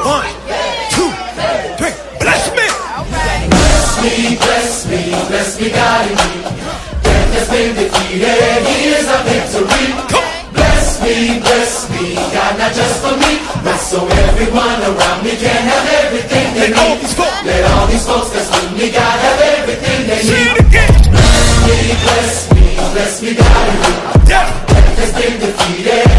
1, 2, 3. Bless me. Bless me, bless me, bless me, God in me. Death has been defeated, He is our victory. Bless me, God, not just for me, but so everyone around me can have everything they need. Let all these folks that's with me, God, have everything they need. Bless me, bless me, God in me. Death has been defeated.